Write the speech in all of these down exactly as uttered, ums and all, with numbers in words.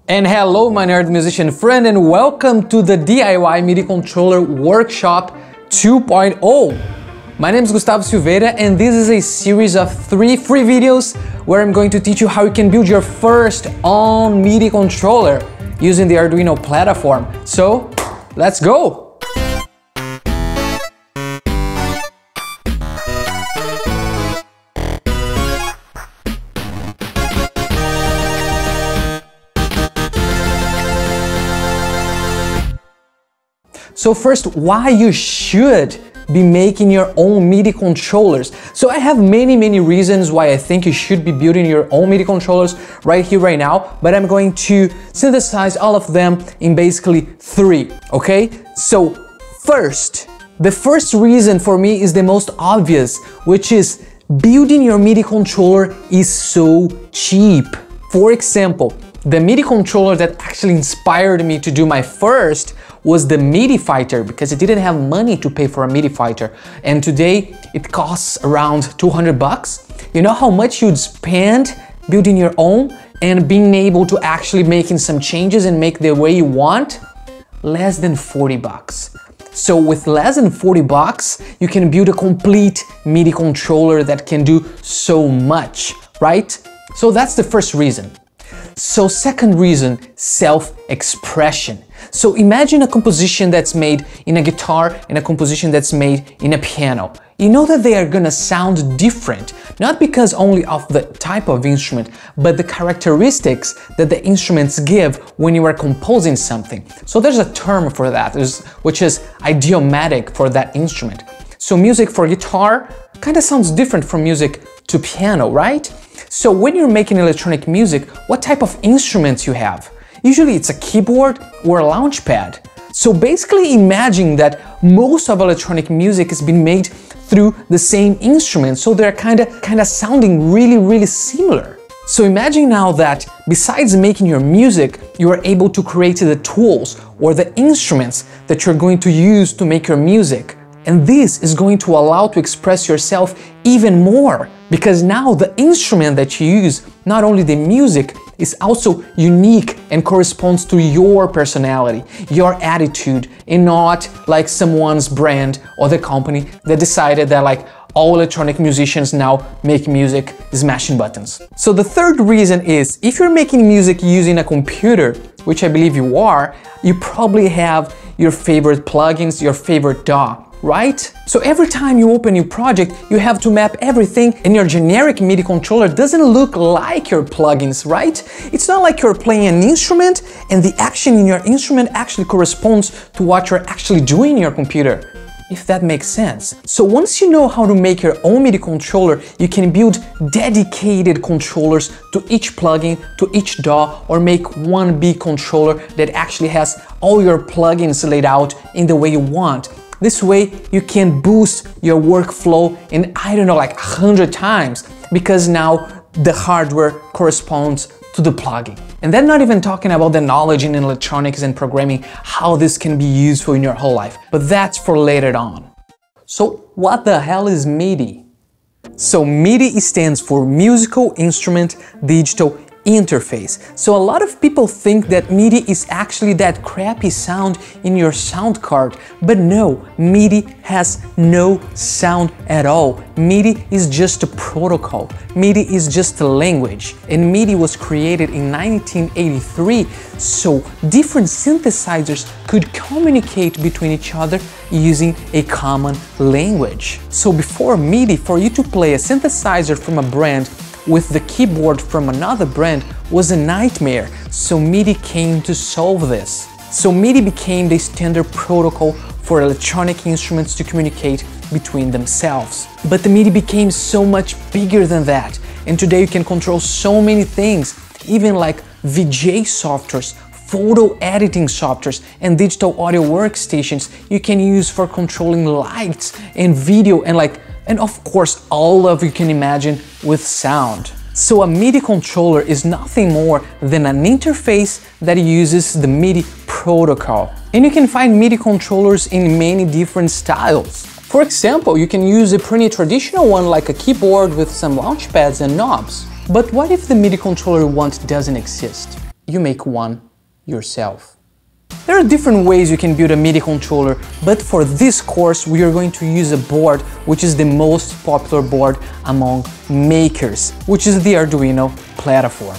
And hello my nerd musician friend, and welcome to the D I Y MIDI Controller Workshop two point oh. My name is Gustavo Silveira and this is a series of three free videos where I'm going to teach you how you can build your first own MIDI controller using the Arduino platform. So, let's go! So first, why you should be making your own MIDI controllers. So I have many, many reasons why I think you should be building your own MIDI controllers right here, right now, but I'm going to synthesize all of them in basically three, okay? So first, the first reason for me is the most obvious, which is building your MIDI controller is so cheap. For example, the MIDI controller that actually inspired me to do my first was the MIDI Fighter, because I didn't have money to pay for a MIDI Fighter, and today it costs around two hundred bucks. You know how much you'd spend building your own and being able to actually making some changes and make the way you want? Less than forty bucks. So with less than forty bucks, you can build a complete MIDI controller that can do so much, right? So that's the first reason. So second reason, self-expression. So imagine a composition that's made in a guitar and a composition that's made in a piano. You know that they are gonna sound different, not because only of the type of instrument, but the characteristics that the instruments give when you are composing something. So there's a term for that, which is idiomatic for that instrument. So music for guitar kind of sounds different from music to piano, right? So when you're making electronic music, what type of instruments you have? Usually it's a keyboard or a launch pad. So basically imagine that most of electronic music has been made through the same instrument, so they're kind of kind of sounding really, really similar. So imagine now that besides making your music, you are able to create the tools or the instruments that you're going to use to make your music. And this is going to allow to express yourself even more, because now the instrument that you use, not only the music, is also unique and corresponds to your personality, your attitude, and not like someone's brand or the company that decided that like all electronic musicians now make music smashing buttons. So the third reason is, if you're making music using a computer, which I believe you are, you probably have your favorite plugins, your favorite D A W, right? So every time you open a new project, you have to map everything, and your generic MIDI controller doesn't look like your plugins, right? It's not like you're playing an instrument and the action in your instrument actually corresponds to what you're actually doing in your computer, if that makes sense. So once you know how to make your own MIDI controller, you can build dedicated controllers to each plugin, to each D A W, or make one big controller that actually has all your plugins laid out in the way you want. This way you can boost your workflow in, I don't know, like a hundred times, because now the hardware corresponds to the plugin. And then not even talking about the knowledge in electronics and programming, how this can be useful in your whole life, but that's for later on. So what the hell is MIDI? So MIDI stands for Musical Instrument Digital Interface. So a lot of people think that MIDI is actually that crappy sound in your sound card, but no, MIDI has no sound at all. MIDI is just a protocol. MIDI is just a language, and MIDI was created in nineteen eighty-three, so different synthesizers could communicate between each other using a common language. So before MIDI, for you to play a synthesizer from a brand with the keyboard from another brand was a nightmare, so MIDI came to solve this. So MIDI became the standard protocol for electronic instruments to communicate between themselves. But the MIDI became so much bigger than that, and today you can control so many things, even like V J softwares, photo editing softwares, and digital audio workstations you can use for controlling lights and video, and like and of course all of you can imagine with sound. So a MIDI controller is nothing more than an interface that uses the MIDI protocol. And you can find MIDI controllers in many different styles. For example, you can use a pretty traditional one like a keyboard with some launch pads and knobs. But what if the MIDI controller you want doesn't exist? you make one yourself. There are different ways you can build a MIDI controller, but for this course we are going to use a board which is the most popular board among makers, which is the Arduino platform.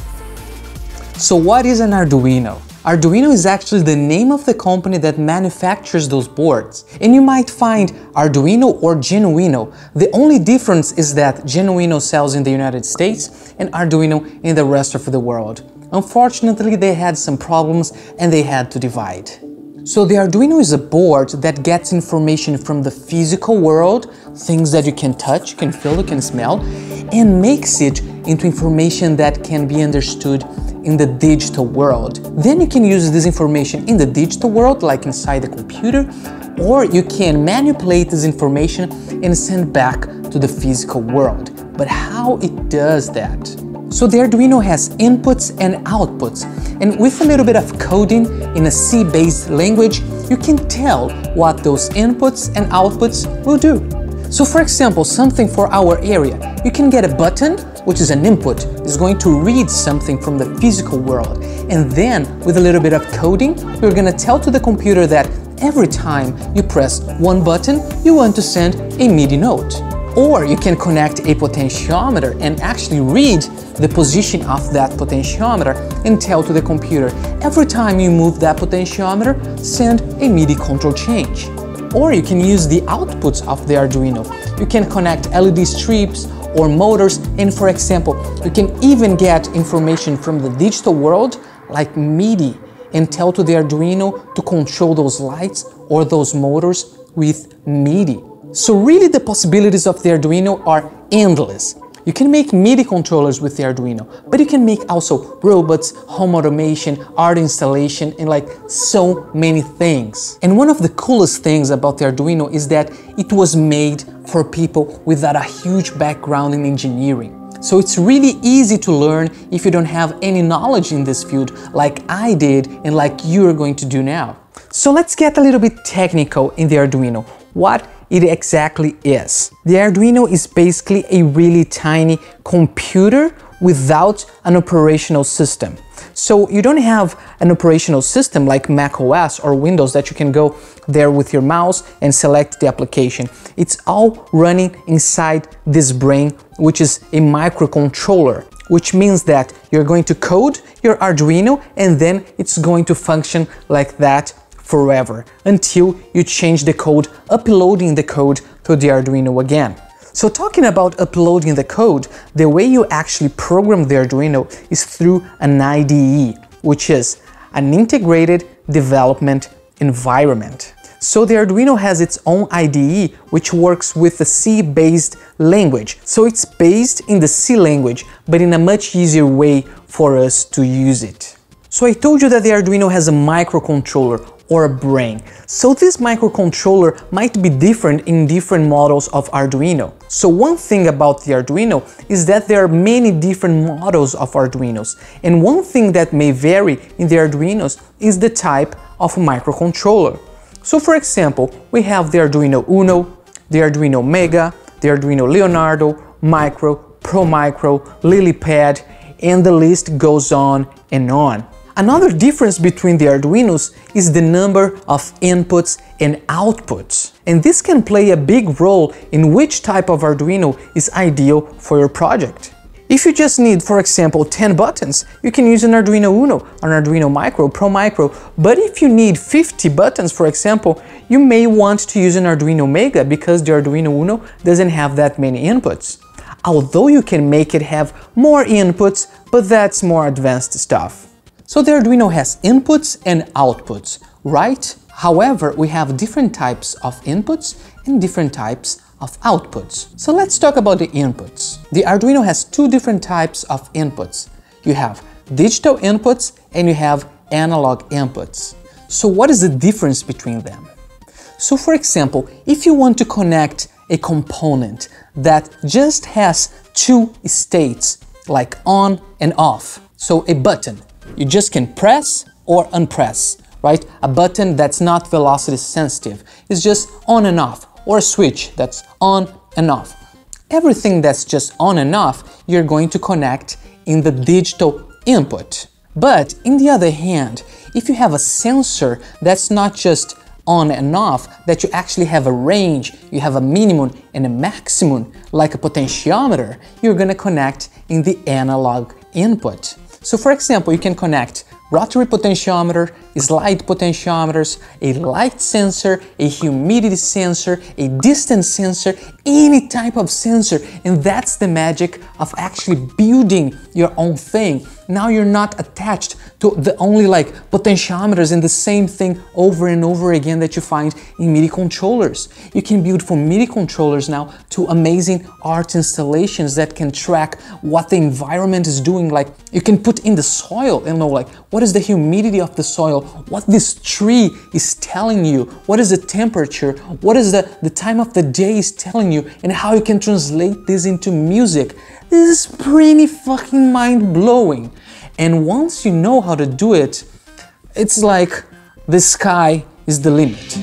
So what is an Arduino? Arduino is actually the name of the company that manufactures those boards. And you might find Arduino or Genuino. The only difference is that Genuino sells in the United States and Arduino in the rest of the world. Unfortunately, they had some problems and they had to divide. So the Arduino is a board that gets information from the physical world, things that you can touch, you can feel, you can smell, and makes it into information that can be understood in the digital world. Then you can use this information in the digital world, like inside the computer, or you can manipulate this information and send back to the physical world. But how it does that? So the Arduino has inputs and outputs, and with a little bit of coding in a C-based language, you can tell what those inputs and outputs will do. So for example, something for our area, you can get a button, which is an input, is going to read something from the physical world, and then with a little bit of coding, you're going to tell to the computer that every time you press one button, you want to send a MIDI note. Or you can connect a potentiometer and actually read the position of that potentiometer and tell to the computer, every time you move that potentiometer, send a MIDI control change. Or you can use the outputs of the Arduino. You can connect L E D strips or motors, and for example, you can even get information from the digital world like MIDI and tell to the Arduino to control those lights or those motors with MIDI. So really the possibilities of the Arduino are endless. You can make MIDI controllers with the Arduino, but you can make also robots, home automation, art installation, and like so many things. And one of the coolest things about the Arduino is that it was made for people without a huge background in engineering. So it's really easy to learn if you don't have any knowledge in this field like I did and like you're going to do now. So let's get a little bit technical in the Arduino. What it exactly is. The Arduino is basically a really tiny computer without an operational system. So you don't have an operational system like Mac O S or Windows that you can go there with your mouse and select the application. It's all running inside this brain, which is a microcontroller, which means that you're going to code your Arduino and then it's going to function like that forever until you change the code, uploading the code to the Arduino again. So talking about uploading the code, the way you actually program the Arduino is through an I D E, which is an integrated development environment. So the Arduino has its own I D E, which works with a C-based language. So it's based in the C language, but in a much easier way for us to use it. So I told you that the Arduino has a microcontroller or a brain. So this microcontroller might be different in different models of Arduino. So one thing about the Arduino is that there are many different models of Arduinos, and one thing that may vary in the Arduinos is the type of microcontroller. So for example, we have the Arduino Uno, the Arduino Mega, the Arduino Leonardo, Micro, Pro Micro, LilyPad, and the list goes on and on. Another difference between the Arduinos is the number of inputs and outputs. And this can play a big role in which type of Arduino is ideal for your project. If you just need, for example, ten buttons, you can use an Arduino Uno, an Arduino Micro, Pro Micro. But if you need fifty buttons, for example, you may want to use an Arduino Mega because the Arduino Uno doesn't have that many inputs. Although you can make it have more inputs, but that's more advanced stuff. So the Arduino has inputs and outputs, right? However, we have different types of inputs and different types of outputs. So let's talk about the inputs. The Arduino has two different types of inputs. You have digital inputs and you have analog inputs. So what is the difference between them? So for example, if you want to connect a component that just has two states, like on and off, so a button, you just can press or unpress, right? A button that's not velocity sensitive is just on and off, or a switch that's on and off. Everything that's just on and off, you're going to connect in the digital input. But in the other hand, if you have a sensor that's not just on and off, that you actually have a range, you have a minimum and a maximum, like a potentiometer, you're gonna connect in the analog input. So for example, you can connect rotary potentiometer, slide potentiometers, a light sensor, a humidity sensor, a distance sensor, any type of sensor, and that's the magic of actually building your own thing. Now you're not attached to the only like potentiometers and the same thing over and over again that you find in MIDI controllers. You can build from MIDI controllers now to amazing art installations that can track what the environment is doing. Like you can put in the soil and know like what is the humidity of the soil, what this tree is telling you, what is the temperature, what is the, the time of the day is telling you, and how you can translate this into music. This is pretty fucking mind-blowing. And once you know how to do it, it's like the sky is the limit.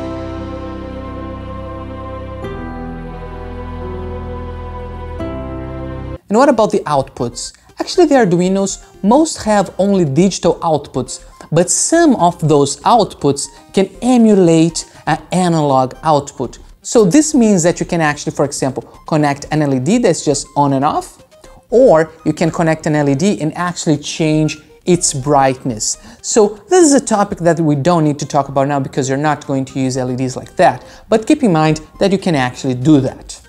And what about the outputs? Actually, the Arduinos most have only digital outputs, but some of those outputs can emulate an analog output. So this means that you can actually, for example, connect an L E D that's just on and off, or you can connect an L E D and actually change its brightness. So this is a topic that we don't need to talk about now because you're not going to use L E Ds like that, but keep in mind that you can actually do that.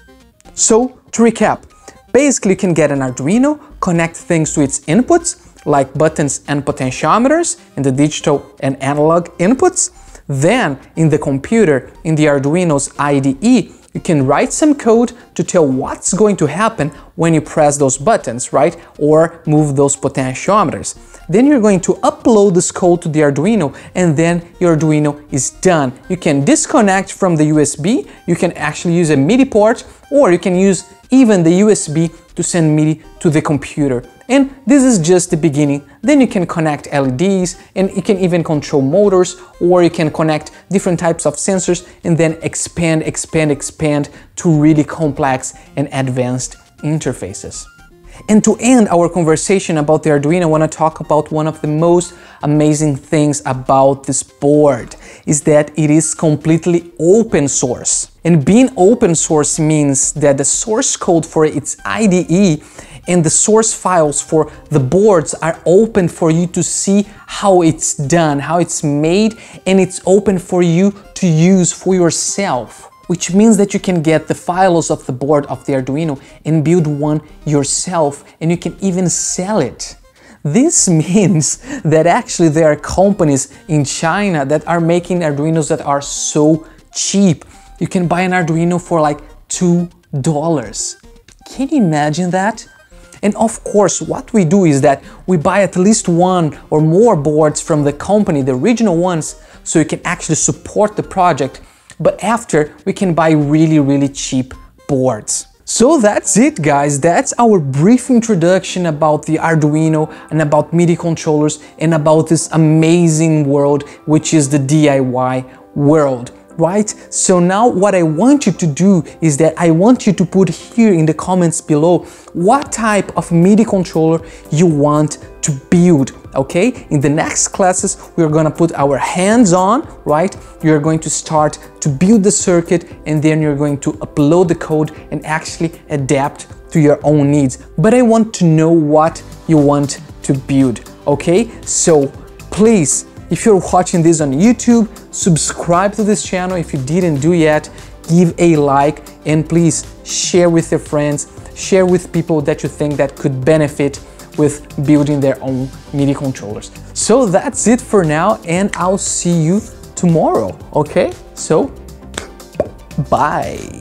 So to recap, basically you can get an Arduino, connect things to its inputs, like buttons and potentiometers in the digital and analog inputs. Then in the computer, in the Arduino's I D E, you can write some code to tell what's going to happen when you press those buttons, right? Or move those potentiometers. Then you're going to upload this code to the Arduino, and then your Arduino is done. You can disconnect from the U S B, you can actually use a MIDI port, or you can use even the U S B to send MIDI to the computer. And this is just the beginning. Then you can connect L E Ds, and you can even control motors, or you can connect different types of sensors and then expand, expand, expand to really complex and advanced interfaces. And to end our conversation about the Arduino, I want to talk about one of the most amazing things about this board is that it is completely open source. And being open source means that the source code for its I D E and the source files for the boards are open for you to see how it's done, how it's made, and it's open for you to use for yourself. Which means that you can get the files of the board of the Arduino and build one yourself, and you can even sell it. This means that actually there are companies in China that are making Arduinos that are so cheap. You can buy an Arduino for like two dollars. Can you imagine that? And of course, what we do is that we buy at least one or more boards from the company, the original ones, so you can actually support the project. But after, we can buy really, really cheap boards. So that's it, guys. That's our brief introduction about the Arduino and about MIDI controllers and about this amazing world, which is the D I Y world. Right? So now what I want you to do is that I want you to put here in the comments below what type of MIDI controller you want to build, okay? In the next classes, we're gonna put our hands on, right? You're going to start to build the circuit, and then you're going to upload the code and actually adapt to your own needs. But I want to know what you want to build, okay? So please, if you're watching this on YouTube, subscribe to this channel. If you didn't do yet, give a like, and please share with your friends, share with people that you think that could benefit with building their own MIDI controllers. So that's it for now, and I'll see you tomorrow, okay? So, bye.